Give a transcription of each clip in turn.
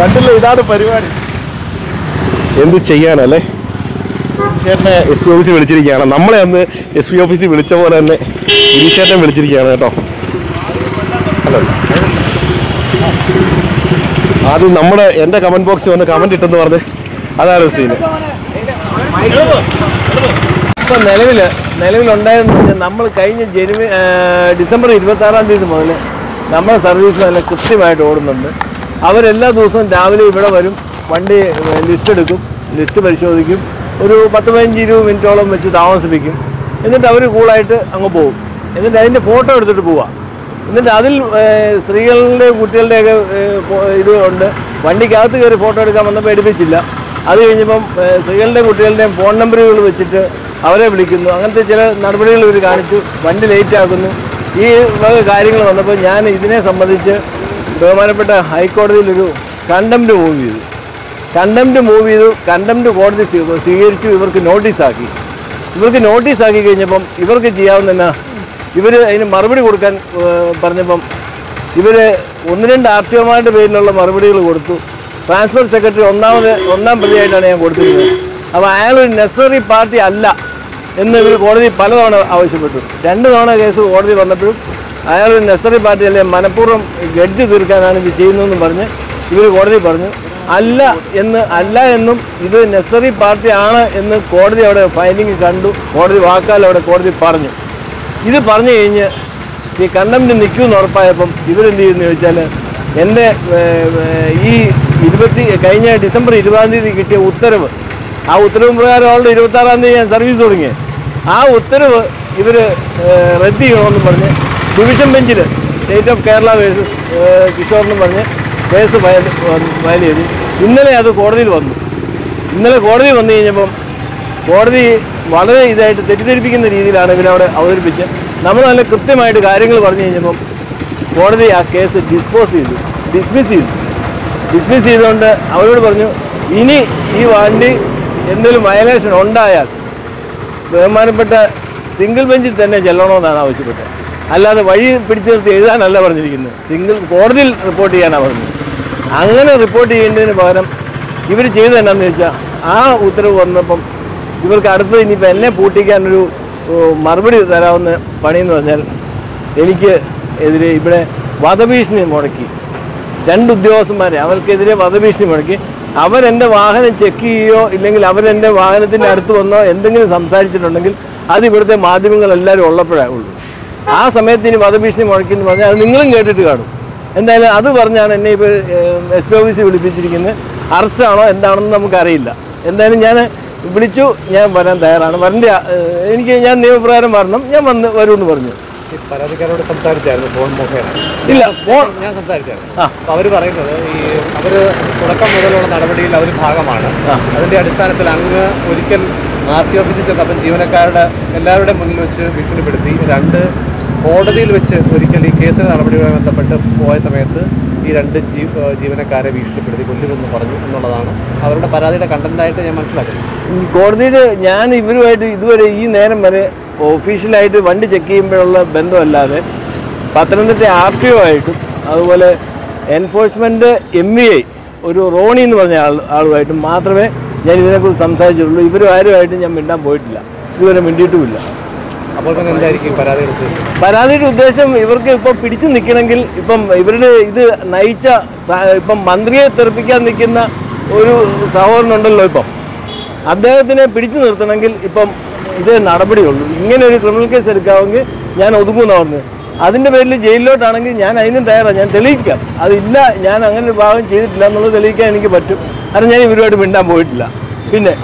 കണ്ടില്ല, ഇതാണ് പരിപാടി. എന്ത് ചെയ്യാനല്ലേ? ഗിരീഷേട്ടനെ SP ഓഫീസിൽ വിളിച്ചിരിക്കുകയാണ്. നമ്മളെ അന്ന് SP ഓഫീസിൽ വിളിച്ച പോലെ തന്നെ ഗിരീഷേട്ടനെ വിളിച്ചിരിക്കുകയാണ് കേട്ടോ. ഹലോ, ആദ്യം എൻ്റെ കമൻറ്റ് ബോക്സിൽ വന്ന് കമൻറ്റ് ഇട്ടെന്ന് പറഞ്ഞ് അതാണ് സീന്. ഇപ്പം നിലവിലുണ്ടായെന്ന് പറഞ്ഞാൽ നമ്മൾ കഴിഞ്ഞ ഡിസംബർ 26 മുതൽ നമ്മുടെ സർവീസ് നല്ല കൃത്യമായിട്ട് ഓടുന്നുണ്ട്. അവരെല്ലാ ദിവസവും രാവിലെ ഇവിടെ വരും, വണ്ടി ലിസ്റ്റ് എടുക്കും, ലിസ്റ്റ് പരിശോധിക്കും, ഒരു 10-15-20 മിനിറ്റോളം വെച്ച് താമസിപ്പിക്കും. എന്നിട്ട് അവർ കൂളായിട്ട് അങ്ങ് പോകും. എന്നിട്ട് അതിൻ്റെ ഫോട്ടോ എടുത്തിട്ട് പോവുക. എന്നിട്ട് അതിൽ സ്ത്രീകളുടെ കുട്ടികളുടെയൊക്കെ ഇത് ഉണ്ട്. വണ്ടിക്കകത്ത് കയറി ഫോട്ടോ എടുക്കാൻ വന്നപ്പോൾ എടുപ്പിച്ചില്ല. അത് കഴിഞ്ഞപ്പം സ്ത്രീകളുടെയും കുട്ടികളുടെയും ഫോൺ നമ്പറുകൾ വെച്ചിട്ട് അവരെ വിളിക്കുന്നു. അങ്ങനത്തെ ചില നടപടികൾ ഇവർ കാണിച്ചു. വണ്ടി ലേറ്റ് ആക്കുന്നു. ഈ വക കാര്യങ്ങൾ വന്നപ്പോൾ ഞാൻ ഇതിനെ സംബന്ധിച്ച് ബഹുമാനപ്പെട്ട ഹൈക്കോടതിയിലൊരു കണ്ടംപ്റ്റ് മൂവ് ചെയ്തു. കണ്ടംപ്റ്റ് കോടതി സ്വീകരിച്ചു. ഇവർക്ക് നോട്ടീസാക്കി കഴിഞ്ഞപ്പം ഇവർക്ക് ചെയ്യാവുന്ന ഇവർ അതിന് മറുപടി കൊടുക്കാൻ പറഞ്ഞപ്പം ഇവർ 1-2 RTOമാരുടെ പേരിലുള്ള മറുപടികൾ കൊടുത്തു. ട്രാൻസ്പോർട്ട് സെക്രട്ടറി ഒന്നാം പ്രതിയായിട്ടാണ് ഞാൻ കൊടുത്തിരുന്നത്. അപ്പോൾ അയാളൊരു നെസസറി പാർട്ടി അല്ല എന്ന് ഇവർ കോടതി പലതവണ ആവശ്യപ്പെട്ടു. 2 തവണ കേസ് കോടതി വന്നപ്പോഴും അയാളൊരു നെസസറി പാർട്ടി അല്ലെ, മനഃപൂർവ്വം ഗഡ്ജ് തീർക്കാനാണ് ഇത് ചെയ്യുന്നതെന്ന് പറഞ്ഞ് ഇവർ കോടതി പറഞ്ഞു. അല്ല എന്നും ഇത് നെസസറി പാർട്ടി ആണ് എന്ന് കോടതി അവിടെ ഫൈൻഡിങ് കണ്ടു. കോടതി വാക്കാൽ കോടതി പറഞ്ഞു. ഇത് പറഞ്ഞു കഴിഞ്ഞ് ഈ കണ്ടംപ്റ്റ് നിൽക്കുമെന്ന് ഉറപ്പായപ്പം ഇവരെന്ത് ചെയ്യുമെന്ന് ചോദിച്ചാൽ, എൻ്റെ ഈ കഴിഞ്ഞ ഡിസംബർ 20 കിട്ടിയ ഉത്തരവ്, ആ ഉത്തരവ് പ്രകാരം അവളുടെ 26 ഞാൻ സർവീസ് തുടങ്ങി. ആ ഉത്തരവ് ഇവർ റദ്ദ് ചെയ്യണമെന്ന് പറഞ്ഞ് ഡിവിഷൻ ബെഞ്ചിൽ സ്റ്റേറ്റ് ഓഫ് കേരള വേഴ്സസ് കിഷോറെന്ന് പറഞ്ഞ് കേസ് ഫയൽ ചെയ്തു. ഇന്നലെ അത് കോടതിയിൽ വന്നു. കോടതി വന്നു കഴിഞ്ഞപ്പം കോടതി വളരെ ഇതായിട്ട് തെറ്റിദ്ധരിപ്പിക്കുന്ന രീതിയിലാണ് ഇവരവിടെ അവതരിപ്പിച്ച് നമ്മൾ നല്ല കൃത്യമായിട്ട് കാര്യങ്ങൾ പറഞ്ഞു കഴിഞ്ഞപ്പം കോടതി ആ കേസ് ഡിസ്മിസ് ചെയ്തുകൊണ്ട് അവരോട് പറഞ്ഞു, ഇനി ഈ വണ്ടി എന്തെങ്കിലും വയലേഷൻ ഉണ്ടായാൽ ബഹുമാനപ്പെട്ട സിംഗിൾ ബെഞ്ചിൽ തന്നെ ചെല്ലണമെന്നാണ് ആവശ്യപ്പെട്ടത്. അല്ലാതെ വഴി പിടിച്ചു നിർത്തി എഴുതാനല്ല പറഞ്ഞിരിക്കുന്നത്, കോടതിയിൽ റിപ്പോർട്ട് ചെയ്യാനാണ് പറഞ്ഞത്. അങ്ങനെ റിപ്പോർട്ട് ചെയ്യേണ്ടതിന് പകരം ഇവർ ചെയ്തത് എന്നാന്ന് വെച്ചാൽ, ആ ഉത്തരവ് വന്നപ്പം ഇവർക്ക് അടുത്തത് ഇനിയിപ്പോൾ എന്നെ പൂട്ടിക്കാനൊരു മറുപടി തരാവുന്ന പണിയെന്ന് പറഞ്ഞാൽ, എനിക്ക് എതിരെ ഇവിടെ വധഭീഷണി മുടക്കി. 2 ഉദ്യോഗസ്ഥന്മാരെ അവർക്കെതിരെ വധഭീഷണി മുടക്കി. അവരെൻ്റെ വാഹനം ചെക്ക് ചെയ്യുകയോ ഇല്ലെങ്കിൽ അവരെൻ്റെ വാഹനത്തിൻ്റെ അടുത്ത് വന്നോ എന്തെങ്കിലും സംസാരിച്ചിട്ടുണ്ടെങ്കിൽ അത് ഇവിടുത്തെ മാധ്യമങ്ങളെല്ലാവരും ഉള്ളപ്പോഴേ ഉള്ളൂ. ആ സമയത്ത് ഇനി വധഭീഷണി മുടക്കി എന്ന് പറഞ്ഞാൽ അത് നിങ്ങളും കേട്ടിട്ട് കാണും. എന്തായാലും അത് പറഞ്ഞാണ് എന്നെ ഇപ്പോൾ SP ഓഫീസിൽ വിളിപ്പിച്ചിരിക്കുന്നത്. അറസ്റ്റാണോ എന്താണെന്ന് നമുക്കറിയില്ല. എന്തായാലും ഞാൻ വിളിച്ചു, ഞാൻ വരാൻ തയ്യാറാണ്. ഞാൻ നിയമപ്രകാരം വരണം, ഞാൻ വരുമെന്ന് പറഞ്ഞു. പരാതിക്കാരോട് സംസാരിച്ചായിരുന്നു ഫോൺ മുഖേന? ഇല്ല, ഞാൻ സംസാരിച്ചായിരുന്നു. അപ്പോൾ അവർ പറയുന്നത് അവർ തുടക്കം മുതലുള്ള നടപടിയിൽ അവർ ഭാഗമാണ്. അതിൻ്റെ അടിസ്ഥാനത്തിൽ അങ്ങ് ഒരിക്കൽ RTO ഓഫീസിൽ ചെന്നപ്പം ജീവനക്കാരുടെ എല്ലാവരുടെ മുന്നിൽ വെച്ച് ഭീഷണിപ്പെടുത്തി. 2 കോടതിയിൽ വെച്ച് ഒരിക്കൽ ഈ കേസ് നടപടിയുമായി ബന്ധപ്പെട്ട് പോയ സമയത്ത് ഈ 2 ജീവനക്കാരെ ഭീഷണിപ്പെടുത്തി കൊല്ലുമെന്ന് പറഞ്ഞു എന്നുള്ളതാണ് അവരുടെ പരാതിയുടെ കണ്ടന്റായിട്ട് ഞാൻ മനസ്സിലാക്കുന്നത്. കോടതിയിൽ ഞാൻ ഇവരുമായിട്ട് ഇതുവരെ ഈ നേരം വരെ ഒഫീഷ്യലായിട്ട് വണ്ടി ചെക്ക് ചെയ്യുമ്പോഴുള്ള ബന്ധമല്ലാതെ പത്തനംതിട്ട RTO ആയിട്ടും അതുപോലെ എൻഫോഴ്സ്മെൻറ്റ് MVI ഒരു റോണി എന്ന് പറഞ്ഞ ആളുമായിട്ടും മാത്രമേ ഞാൻ ഇതിനെക്കുറിച്ച് സംസാരിച്ചിട്ടുള്ളൂ. ഇവരും ആരുമായിട്ടും ഞാൻ മിണ്ടാൻ പോയിട്ടില്ല, ഇതുവരെ മിണ്ടിയിട്ടുമില്ല. അപ്പോൾ എന്തായിരിക്കും പരാതിയുടെ ഉദ്ദേശം? ഇവർക്ക് ഇപ്പോൾ പിടിച്ചു നിൽക്കണമെങ്കിൽ ഇപ്പം ഇവരുടെ ഇത് നയിച്ച ഇപ്പം മന്ത്രിയെ തെറിപ്പിക്കാൻ നിൽക്കുന്ന ഒരു സഹോദരനുണ്ടല്ലോ, ഇപ്പം അദ്ദേഹത്തിനെ പിടിച്ചു നിർത്തണമെങ്കിൽ ഇപ്പം ഇതേ നടപടിയുള്ളൂ. ഇങ്ങനെ ഒരു ക്രിമിനൽ കേസ് എടുക്കാമെങ്കിൽ ഞാൻ ഒതുങ്ങുമെന്ന് പറഞ്ഞു. അതിൻ്റെ പേരിൽ ജയിലിലോട്ടാണെങ്കിൽ ഞാൻ അതിനും തയ്യാറാണ്, ഞാൻ തെളിയിക്കാം. അതില്ല, ഞാൻ അങ്ങനെ ഒരു ഭാഗം ചെയ്തിട്ടില്ല എന്നുള്ളത് തെളിയിക്കാൻ എനിക്ക് പറ്റും. കാരണം ഞാൻ ഇവരുമായിട്ട് മിണ്ടാൻ പോയിട്ടില്ല. പിന്നെ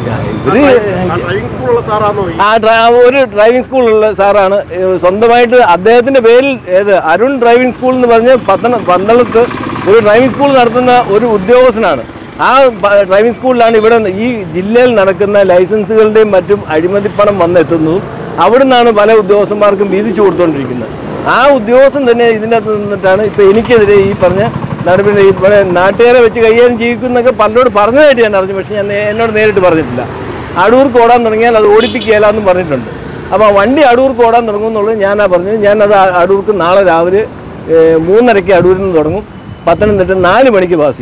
ഒരു ഡ്രൈവിംഗ് സ്കൂളുള്ള സാറാണ്. സ്വന്തമായിട്ട് അദ്ദേഹത്തിൻ്റെ പേരിൽ അരുൺ ഡ്രൈവിംഗ് സ്കൂൾ എന്ന് പറഞ്ഞ് പന്തളത്ത് ഒരു ഡ്രൈവിംഗ് സ്കൂൾ നടത്തുന്ന ഒരു ഉദ്യോഗസ്ഥനാണ്. ആ ഡ്രൈവിംഗ് സ്കൂളിലാണ് ഇവിടെ ഈ ജില്ലയിൽ നടക്കുന്ന ലൈസൻസുകളുടെയും മറ്റും അഴിമതിപ്പണം വന്നെത്തുന്നതും അവിടെ നിന്നാണ് പല ഉദ്യോഗസ്ഥന്മാർക്കും വീതിച്ചു കൊടുത്തുകൊണ്ടിരിക്കുന്നത്. ആ ഉദ്യോഗസ്ഥൻ തന്നെ ഇതിൻ്റെ അകത്ത് നിന്നിട്ടാണ് ഇപ്പോൾ എനിക്കെതിരെ ഈ പറഞ്ഞ നടപടി. ഇവിടെ നാട്ടുകാരെ വെച്ച് കൈകാര്യം ചെയ്യിക്കുന്നൊക്കെ പലരോട് പറഞ്ഞതായിട്ട് ഞാൻ അറിഞ്ഞു, പക്ഷേ എന്നോട് നേരിട്ട് പറഞ്ഞിട്ടില്ല. അടൂർക്ക് ഓടാൻ തുടങ്ങിയാൽ അത് ഓടിപ്പിക്കുകയില്ല എന്നും പറഞ്ഞിട്ടുണ്ട്. അപ്പോൾ ആ വണ്ടി അടൂർക്ക് ഓടാൻ തുടങ്ങുമെന്നുള്ളത് ഞാനാ പറഞ്ഞത്. ഞാനത് അടൂർക്ക് നാളെ രാവിലെ 3:30 അടൂരിൽ നിന്ന് തുടങ്ങും, പത്തനംതിട്ട 4 മണിക്ക് പാസ് ചെയ്യും.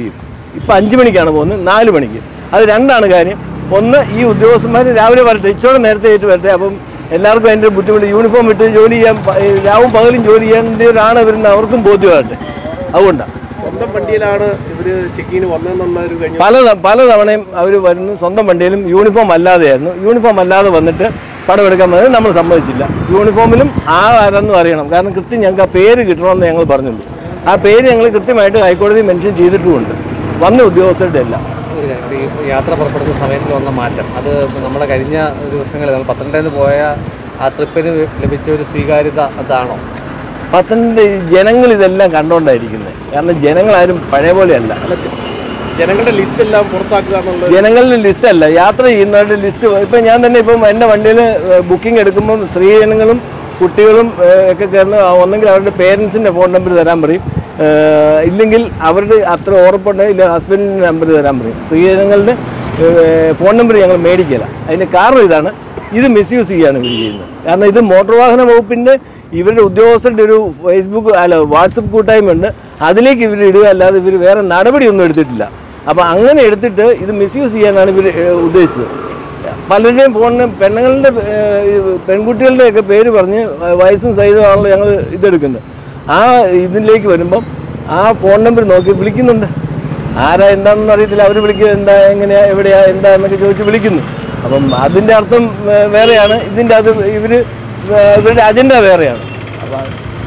ഇപ്പം 5 മണിക്കാണ് പോകുന്നത്, 4 മണിക്ക്. അത് രണ്ടാണ് കാര്യം. ഒന്ന്, ഈ ഉദ്യോഗസ്ഥന്മാർ രാവിലെ വരട്ടെ, ഇച്ചോടെ നേരത്തെ ആയിട്ട് വരട്ടെ. അപ്പം എല്ലാവർക്കും അതിൻ്റെ ബുദ്ധിമുട്ട്, യൂണിഫോം ഇട്ട് ജോലി ചെയ്യാൻ, രാവും പകലും ജോലി ചെയ്യേണ്ടവരാണ് വരുന്ന, അവർക്കും ബോധ്യമാകട്ടെ. അതുകൊണ്ടാണ് സ്വന്തം വണ്ടിയിലാണ് ഇവർ ചെക്കിങ്ങിന് വന്നതെന്നുള്ളൊരു പല തവണയും അവർ വരുന്നു. സ്വന്തം വണ്ടിയിലും യൂണിഫോം അല്ലാതെയായിരുന്നു. യൂണിഫോം അല്ലാതെ വന്നിട്ട് പടമെടുക്കാൻ വന്നത് നമ്മൾ സമ്മതിച്ചില്ല. യൂണിഫോമിലും ആരാണെന്നും അറിയണം. കാരണം കൃത്യം ഞങ്ങൾക്ക് ആ പേര് കിട്ടണമെന്ന് ഞങ്ങൾ പറഞ്ഞുള്ളൂ. ആ പേര് ഞങ്ങൾ കൃത്യമായിട്ട് ഹൈക്കോടതി മെൻഷൻ ചെയ്തിട്ടുമുണ്ട്, വന്ന ഉദ്യോഗസ്ഥരുടെ എല്ലാം. ഈ യാത്ര പുറപ്പെടുന്ന സമയത്തിൽ വന്ന മാറ്റം, അത് നമ്മുടെ കഴിഞ്ഞ ദിവസങ്ങളിൽ നമ്മൾ പത്തനംതിട്ടയിൽ പോയ ആ ട്രിപ്പിന് ലഭിച്ച ഒരു സ്വീകാര്യത അതാണോ? പത്തനംതിട്ട ജനങ്ങൾ ഇതെല്ലാം കണ്ടുകൊണ്ടായിരിക്കുന്നത്. കാരണം ജനങ്ങളാരും പഴയ പോലെയല്ല. ജനങ്ങളുടെ ലിസ്റ്റ് എല്ലാം പുറത്താക്കുക എന്നുള്ളത്, ജനങ്ങളുടെ ലിസ്റ്റല്ല, യാത്ര ചെയ്യുന്നവരുടെ ലിസ്റ്റ്. ഇപ്പം ഞാൻ തന്നെ ഇപ്പം എൻ്റെ വണ്ടിയിൽ ബുക്കിംഗ് എടുക്കുമ്പം സ്ത്രീജനങ്ങളും കുട്ടികളും ഒക്കെ ചേർന്ന് ഒന്നെങ്കിൽ അവരുടെ പേരൻസിൻ്റെ ഫോൺ നമ്പർ തരാൻ പറയും, ഇല്ലെങ്കിൽ അവരുടെ അത്ര ഉറപ്പുണ്ടെങ്കിൽ ഇല്ല ഹസ്ബൻഡിൻ്റെ നമ്പർ തരാൻ പറയും. സ്ത്രീജനങ്ങളുടെ ഫോൺ നമ്പർ ഞങ്ങൾ മേടിക്കില്ല. അതിൻ്റെ കാരണം ഇതാണ്, ഇത് മിസ്യൂസ് ചെയ്യാണ് ഇവർ ചെയ്യുന്നത്. കാരണം ഇത് മോട്ടോർ വാഹന വകുപ്പിൻ്റെ ഇവരുടെ ഉദ്യോഗസ്ഥരുടെ ഒരു ഫേസ്ബുക്ക് വാട്സപ്പ് കൂട്ടായ്മ ഉണ്ട്, അതിലേക്ക് ഇവർ ഇടുക, അല്ലാതെ ഇവർ വേറെ നടപടിയൊന്നും എടുത്തിട്ടില്ല. അപ്പോൾ അങ്ങനെ എടുത്തിട്ട് ഇത് മിസ്യൂസ് ചെയ്യാനാണ് ഇവർ ഉദ്ദേശിച്ചത്. പലരുടെയും ഫോണിന് പെൺകുട്ടികളുടെയൊക്കെ പേര് പറഞ്ഞ് വയസ്സും സഹിതമാണല്ലോ ഞങ്ങൾ ഇതെടുക്കുന്നത്. ആ ഇതിലേക്ക് വരുമ്പം ആ ഫോൺ നമ്പർ നോക്കി വിളിക്കുന്നുണ്ട്. ആരാ എന്താണെന്ന് അറിയത്തില്ല, അവർ വിളിക്കുക, എന്താ എങ്ങനെയാ എവിടെയാ എന്താ എന്നൊക്കെ ചോദിച്ച് വിളിക്കുന്നു. അപ്പം അതിൻ്റെ അർത്ഥം വേറെയാണ്, ഇതിൻ്റെ അത് ഇവരുടെ അജണ്ട വേറെയാണ്. അപ്പം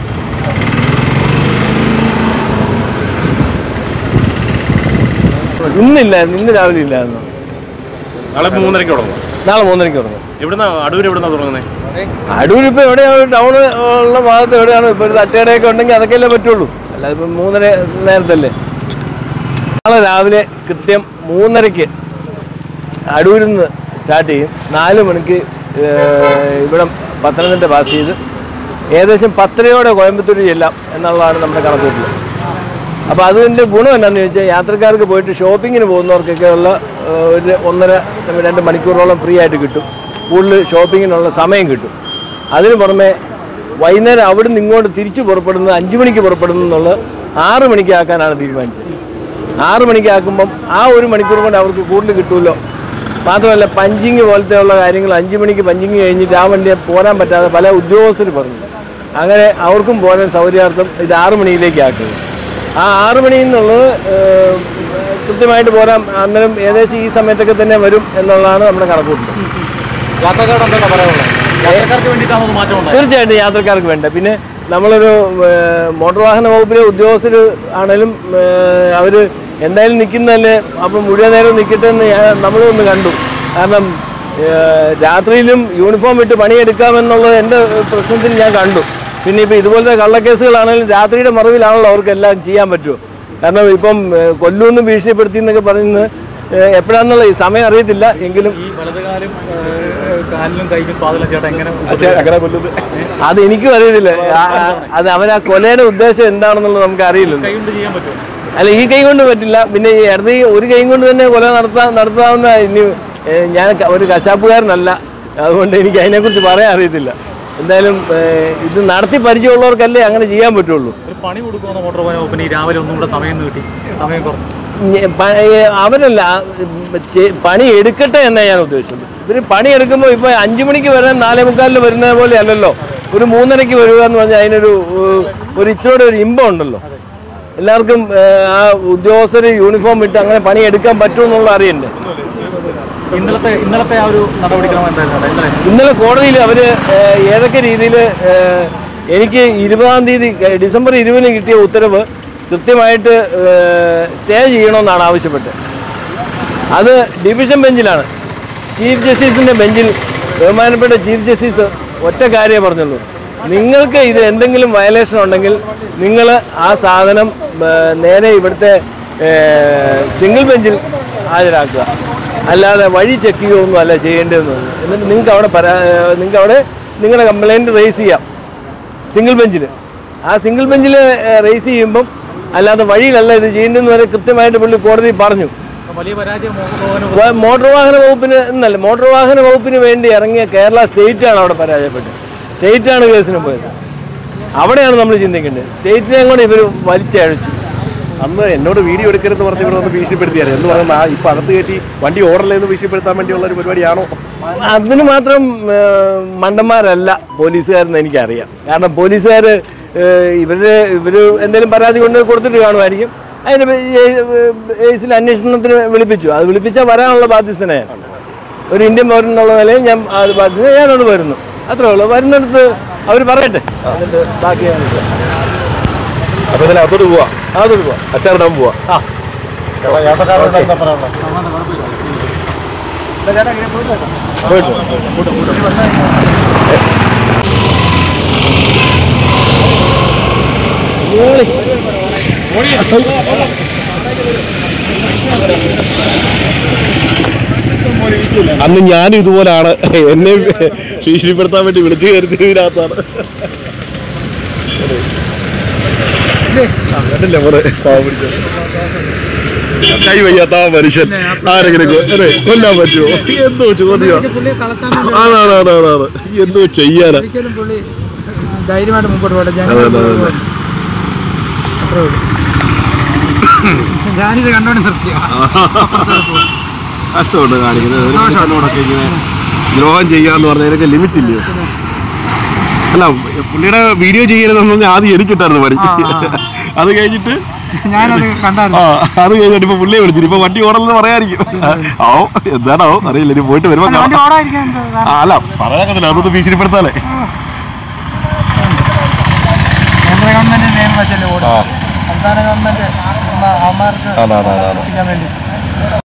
ഇന്നില്ലായിരുന്നു, ഇന്ന് രാവിലെ ഇല്ലായിരുന്നു. നാളെ 3:30 തുടങ്ങും. നാളെ 3:30 തുടങ്ങും. അടൂർ എവിടുന്നാണ് തുടങ്ങുന്നത്? അടൂർ ഇപ്പോൾ എവിടെയാണ്, ടൗൺ ഉള്ള ഭാഗത്ത് എവിടെയാണ്? ഇപ്പോൾ ഒരു തട്ടുകടയൊക്കെ ഉണ്ടെങ്കിൽ അതൊക്കെയല്ലേ പറ്റുള്ളൂ, അല്ലാതെ ഇപ്പം 3:30 നേരത്തല്ലേ. നാളെ രാവിലെ കൃത്യം 3:30 അടൂരിൽ നിന്ന് സ്റ്റാർട്ട് ചെയ്യും. 4 മണിക്ക് ഇവിടെ പത്തനംതിട്ട പാസ് ചെയ്ത് ഏകദേശം 10:30 കോയമ്പത്തൂർ ചെല്ലാം എന്നുള്ളതാണ് നമ്മുടെ കണക്കൂട്ടൽ. അപ്പോൾ അതിൻ്റെ ഗുണം എന്താണെന്ന് ചോദിച്ചാൽ, യാത്രക്കാർക്ക് പോയിട്ട് ഷോപ്പിങ്ങിന് പോകുന്നവർക്കൊക്കെ ഉള്ള ഒരു 1.5-2 മണിക്കൂറോളം ഫ്രീ ആയിട്ട് കിട്ടും. കൂടുതൽ ഷോപ്പിങ്ങിനുള്ള സമയം കിട്ടും. അതിന് പുറമെ വൈകുന്നേരം അവിടെ നിന്ന് ഇങ്ങോട്ട് തിരിച്ച് പുറപ്പെടുന്നത് 5 മണിക്ക് പുറപ്പെടുന്നു എന്നുള്ളത് 6 മണിക്ക് ആക്കാനാണ് തീരുമാനിച്ചത്. 6 മണിക്ക് ആക്കുമ്പം ആ 1 മണിക്കൂർ കൊണ്ട് അവർക്ക് കൂടുതൽ കിട്ടുമല്ലോ. മാത്രമല്ല പഞ്ചിങ് പോലത്തെ ഉള്ള കാര്യങ്ങൾ 5 മണിക്ക് പഞ്ചിങ് കഴിഞ്ഞിട്ട് ആ വണ്ടിയെ പോരാൻ പറ്റാതെ പല ഉദ്യോഗസ്ഥർ പറഞ്ഞു. അങ്ങനെ അവർക്കും പോരാൻ സൗകര്യാർത്ഥം ഇത് 6 മണിയിലേക്ക് ആക്കുന്നത്. ആ 6 മണിയിൽ നിന്നുള്ളത് കൃത്യമായിട്ട് പോരാൻ അന്നേരം ഏകദേശം ഈ സമയത്തൊക്കെ തന്നെ വരും എന്നുള്ളതാണ് നമ്മുടെ കണക്കൂട്ടൽ. യാത്രക്കാരോട് എന്താണ് പറയാനുള്ളത്? യാത്രക്കാർക്ക് വേണ്ടിയിട്ടാണ് മാറ്റം? തീർച്ചയായിട്ടും യാത്രക്കാർക്ക് വേണ്ട. പിന്നെ നമ്മളൊരു മോട്ടോർ വാഹന വകുപ്പിലെ ഉദ്യോഗസ്ഥർ ആണെങ്കിലും അവർ എന്തായാലും നിൽക്കുന്നതല്ലേ, അപ്പം മുഴുവൻ നേരം നിൽക്കട്ടെ എന്ന് നമ്മളൊന്ന് കണ്ടു. കാരണം രാത്രിയിലും യൂണിഫോം ഇട്ട് പണിയെടുക്കാമെന്നുള്ളത് എൻ്റെ പ്രശ്നത്തിൽ ഞാൻ കണ്ടു. പിന്നെ ഇപ്പോൾ ഇതുപോലത്തെ കള്ളക്കേസുകളാണെങ്കിലും രാത്രിയുടെ മറവിലാണല്ലോ അവർക്കെല്ലാം ചെയ്യാൻ പറ്റുമോ. കാരണം ഇപ്പം കൊല്ലൂന്ന് ഭീഷണിപ്പെടുത്തി എന്നൊക്കെ പറയുന്നത് എപ്പോഴാണെന്നുള്ള ഈ സമയം അറിയത്തില്ല. എങ്കിലും ഈ വലതുകാലും കാലിലും കൈക്കും സ്വാധീനം ചേട്ടാ എങ്ങനെ കൊല്ലുന്നത് അത് എനിക്കും അറിയത്തില്ല. അത് അവരാ കൊലയുടെ ഉദ്ദേശം എന്താണെന്നുള്ളത് നമുക്ക് അറിയില്ലല്ലോ. കൈ കൊണ്ട് ചെയ്യാൻ പറ്റുമോ? അല്ല, ഈ കൈ കൊണ്ട് പറ്റില്ല. പിന്നെ ഈ ഇടത് ഒരു കൈ കൊണ്ട് തന്നെ കൊല നടത്താവുന്ന. ഇനി ഞാൻ ഒരു കശാപ്പുകാരനല്ല, അതുകൊണ്ട് എനിക്ക് അതിനെക്കുറിച്ച് പറയാൻ അറിയത്തില്ല. എന്തായാലും ഇത് നടത്തി പരിചയമുള്ളവർക്കല്ലേ അങ്ങനെ ചെയ്യാൻ പറ്റുള്ളൂ. ഒരു പണി കൊടുക്കുന്ന മോട്ടോർ വാഹന വകുപ്പിന് രാവിലെ ഒന്നും കൂടെ സമയം കിട്ടി, സമയം കുറച്ച് അവരല്ല പണി എടുക്കട്ടെ എന്നാണ് ഞാൻ ഉദ്ദേശിച്ചത്. ഇവർ പണി എടുക്കുമ്പോൾ ഇപ്പോൾ 5 മണിക്ക് വരാൻ 4:45 വരുന്നത് പോലെ അല്ലല്ലോ. ഒരു 3:30 വരിക എന്ന് പറഞ്ഞാൽ അതിനൊരു ഇച്ചിരി ഒരു ഇമ്പം ഉണ്ടല്ലോ. എല്ലാവർക്കും ആ ഉദ്യോഗസ്ഥർ യൂണിഫോം ഇട്ട് അങ്ങനെ പണി എടുക്കാൻ പറ്റുമെന്നുള്ള അറിയണ്ടേ. ഇന്നലത്തെ ആ ഒരു നടപടിക്രമം എന്തായിരുന്നു? ഇന്നലെ കോടതിയിൽ അവർ ഏതൊക്കെ രീതിയിൽ എനിക്ക് 20-ാം തീയതി ഡിസംബർ 20-ന് കിട്ടിയ ഉത്തരവ് കൃത്യമായിട്ട് സ്റ്റേ ചെയ്യണമെന്നാണ് ആവശ്യപ്പെട്ടത്. അത് ഡിവിഷൻ ബെഞ്ചിലാണ്. ചീഫ് ജസ്റ്റിസിൻ്റെ ബെഞ്ചിൽ ബഹുമാനപ്പെട്ട ചീഫ് ജസ്റ്റിസ് ഒറ്റ കാര്യമേ പറഞ്ഞുള്ളൂ, നിങ്ങൾക്ക് ഇത് എന്തെങ്കിലും വയലേഷൻ ഉണ്ടെങ്കിൽ നിങ്ങൾ ആ സാധനം നേരെ ഇവിടുത്തെ സിംഗിൾ ബെഞ്ചിൽ ഹാജരാക്കുക, അല്ലാതെ വഴി ചെക്ക് ചെയ്യുകയൊന്നും അല്ല ചെയ്യേണ്ടതെന്ന്. എന്നിട്ട് നിങ്ങൾക്ക് അവിടെ നിങ്ങളുടെ കംപ്ലയിൻറ്റ് റേസ് ചെയ്യാം സിംഗിൾ ബെഞ്ചിൽ. ആ സിംഗിൾ ബെഞ്ചിൽ റേസ് ചെയ്യുമ്പം അല്ലാതെ വഴിയിലല്ല ഇത് ചെയ്യേണ്ടതെന്ന് വരെ കൃത്യമായിട്ട് പുള്ളി കോടതി പറഞ്ഞു. മോട്ടോർ വാഹന വകുപ്പിന് എന്നല്ല, മോട്ടോർ വാഹന വകുപ്പിന് വേണ്ടി ഇറങ്ങിയ കേരള സ്റ്റേറ്റാണ് അവിടെ പരാജയപ്പെട്ടത്. സ്റ്റേറ്റാണ് കേസിന് പോയത്. അവിടെയാണ് നമ്മൾ ചിന്തിക്കേണ്ടത്. സ്റ്റേറ്റിനെ കൂടെ ഇവർ വലിച്ചഴച്ചു. അന്ന് എന്നോട് വീഡിയോ എടുക്കരുതെന്ന് പറഞ്ഞ് ഇവിടെ ഒന്ന് ഭീഷണിപ്പെടുത്തിയായിരുന്നു എന്ന് പറയുന്നത് ഇപ്പൊ അകത്ത് കയറ്റി വണ്ടി ഓടലെന്ന് ഭീഷണിപ്പെടുത്താൻ വേണ്ടിയുള്ള ഒരു പരിപാടിയാണോ? അതിന് മാത്രം മണ്ടന്മാരല്ല പോലീസുകാരെന്ന് എനിക്കറിയാം. കാരണം പോലീസുകാർ ഇവര് എന്തെങ്കിലും പരാതി കൊണ്ട് കൊടുത്തിട്ട് കാണുമായിരിക്കും. അതിന് കേസിൽ അന്വേഷണത്തിന് വിളിപ്പിച്ചു. അത് വിളിപ്പിച്ചാൽ വരാനുള്ള ബാധ്യസ്ഥനാണ്. ഒരു ഇന്ത്യൻ പൗരൻ എന്നുള്ള നിലയിൽ ഞാൻ അത് ബാധ്യത ഞാനത് വരുന്നു, അത്രേ ഉള്ളൂ. വരുന്നിടത്ത് അവർ പറയട്ടെ, എന്നിട്ട് ബാക്കി അപ്പൊ ഇതിൽ അതോട് പോവാ, അതോട് പോവാം, അച്ചാറിടാൻ പോവാ. അന്ന് ഞാനും ഇതുപോലാണ്, എന്നെ ഭീഷണിപ്പെടുത്താൻ വേണ്ടി വിളിച്ചു കയറുന്നതിനകത്താണ്. കണ്ടില്ലേ മോനെ കൈ വയ്യാത്ത മനുഷ്യൻ ആരെങ്കിലും കൊല്ലാൻ പറ്റുമോ? എന്തോ ചോദ്യോ? ആണാണ് എന്തോ ചെയ്യാനാ. ഞാനിത് കണ്ടോണ്ട് നിർത്തിയ കഷ്ടമുണ്ട് കാണിക്കുന്നത്. ഇങ്ങനെ ദ്രോഹം ചെയ്യാന്ന് പറഞ്ഞതിനൊക്കെ ലിമിറ്റ് ഇല്ലയോ? അല്ല, പുള്ളിയുടെ വീഡിയോ ചെയ്യരുതെന്ന് പറഞ്ഞാൽ ആദ്യം എനിക്കിട്ടായിരുന്നു പണി. അത് കഴിഞ്ഞിട്ട് ഞാനത് കണ്ടായിരുന്നു. അത് കഴിഞ്ഞിട്ട് ഇപ്പൊ പുള്ളിയെ വിളിച്ചിട്ട് ഇപ്പൊ വണ്ടി ഓടലെന്ന് പറയായിരിക്കും. എന്താണോ അറിയില്ല. ഇനി പോയിട്ട് വരുമ്പോ അല്ല പറയാക്കത്തില്ല, അതൊന്ന് ഭീഷണിപ്പെടുത്താലേ. കേന്ദ്ര ഗവൺമെന്റ് നിയമം വെച്ചല്ലേ ഓടും, സംസ്ഥാന ഗവൺമെന്റ് അവന്മാർക്ക് വേണ്ടി